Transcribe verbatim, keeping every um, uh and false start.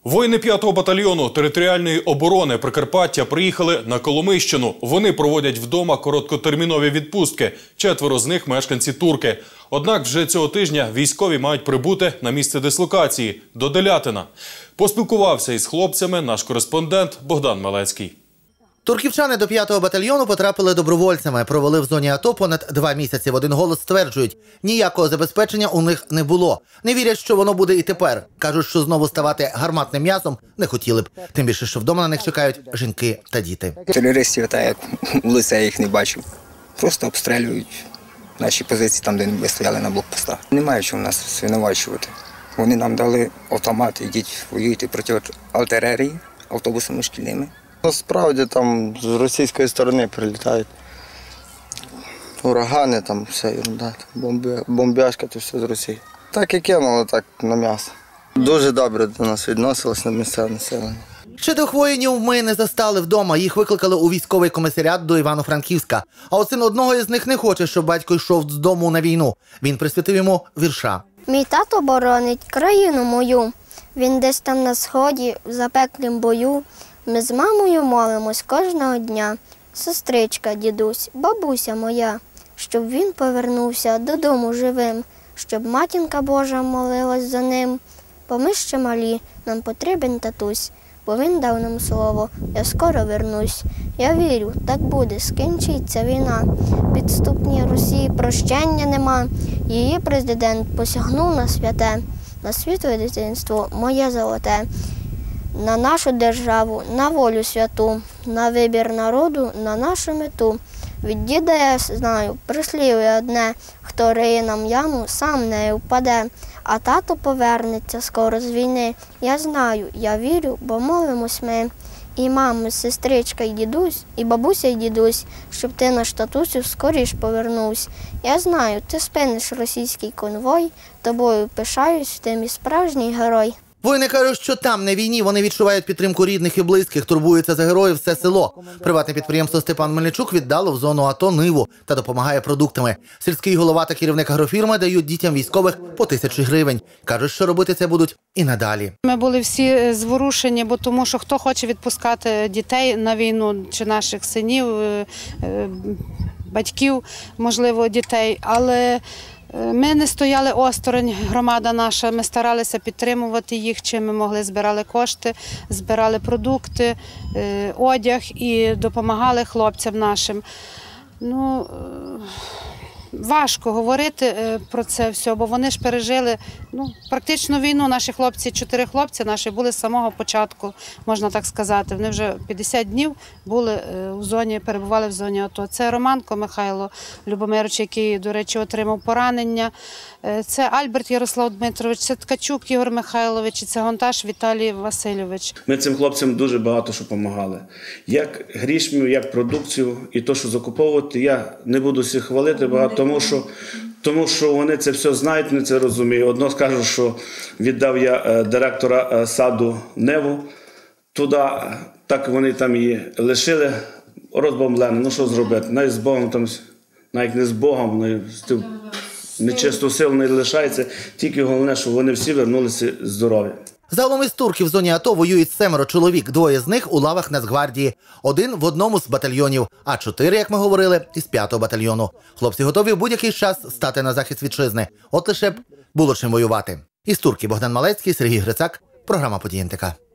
Воїни п'ятого батальйону територіальної оборони Прикарпаття приїхали на Коломийщину. Вони проводять вдома короткотермінові відпустки. Четверо з них – мешканці Турки. Однак вже цього тижня військові мають прибути на місце дислокації – до Делятина. Поспілкувався із хлопцями наш кореспондент Богдан Малецький. Турківчани до п'ятого батальйону потрапили добровольцями. Провели в зоні АТО понад два місяці. В один голос стверджують, ніякого забезпечення у них не було. Не вірять, що воно буде і тепер. Кажуть, що знову ставати гарматним м'ясом не хотіли б. Тим більше, що вдома на них чекають жінки та діти. Терористів, та як у лице їх не бачив. Просто обстрілюють наші позиції там, де ми стояли на блокпостах. Немає чого нас звинувачувати. Вони нам дали автомат, ідіть воюйте проти артилерії автобусами шкільними. Насправді там з російської сторони прилітають урагани, там все ерунда, бомбяшка, то все з Росії. Так і кинули, так на м'ясо. Дуже добре до нас відносилось на місцеве населення. Ще двох воїнів ми не застали вдома. Їх викликали у військовий комісаріат до Івано-Франківська. А от син одного із них не хоче, щоб батько йшов з дому на війну. Він присвятив йому вірша. Мій тато боронить країну мою. Він десь там на сході, в запеклім бою. Ми з мамою молимось кожного дня. Сестричка, дідусь, бабуся моя, щоб він повернувся додому живим, щоб матінка Божа молилась за ним. Бо ми ще малі, нам потрібен татусь, бо він дав нам слово, я скоро вернусь. Я вірю, так буде, скінчиться війна. Підступній Росії прощення нема. Її президент посягнув на святе, на світле дитинство моє золоте. На нашу державу, на волю святу, на вибір народу, на нашу мету. Від діда я знаю, прислів'я одне, хто риє нам яму, сам нею впаде. А тато повернеться скоро з війни. Я знаю, я вірю, бо молимось ми. І мама, сестричка, і дідусь, і бабуся, і дідусь, щоб ти наш татусю скоріш повернувся. Я знаю, ти спиниш російський конвой, тобою пишаюсь, ти мій справжній герой. Воїни кажуть, що там, на війні, вони відчувають підтримку рідних і близьких, турбуються за героїв все село. Приватне підприємство «Степан Мельничук» віддало в зону АТО ниву та допомагає продуктами. Сільський голова та керівник агрофірми дають дітям військових по тисячі гривень. Кажуть, що робити це будуть і надалі. Ми були всі зворушені, бо тому що хто хоче відпускати дітей на війну, чи наших синів, батьків, можливо, дітей, але ми не стояли осторонь, громада наша, ми старалися підтримувати їх, чим ми могли, збирали кошти, збирали продукти, одяг і допомагали хлопцям нашим. Ну, важко говорити про це все, бо вони ж пережили ну, практично війну. Наші хлопці, чотири хлопці наші були з самого початку, можна так сказати. Вони вже п'ятдесят днів були в зоні, перебували в зоні АТО. Це Романко Михайло Любомирович, який, до речі, отримав поранення. Це Альберт Ярослав Дмитрович, це Ткачук Ігор Михайлович, це Гонташ Віталій Васильович. Ми цим хлопцям дуже багато що допомагали. Як грішмів, як продукцію і то, що закуповувати, я не буду всіх хвалити багато, тому що, тому що вони це все знають, вони це розуміють. Одно скажу, що віддав я директора саду Неву туди, так вони там її лишили, розбомблено. Ну що зробити? Навіть з Богом, там, навіть не з Богом, нечисту силу не лишається, тільки головне, щоб вони всі вернулися здорові. Загалом із турків в зоні АТО воюють семеро чоловік, двоє з них у лавах Нацгвардії, один в одному з батальйонів, а чотири, як ми говорили, із п'ятого батальйону. Хлопці готові в будь-який час стати на захист вітчизни, от лише б було чим воювати. Із Турки Богдан Малецький, Сергій Грицак, програма «Події ен те ка».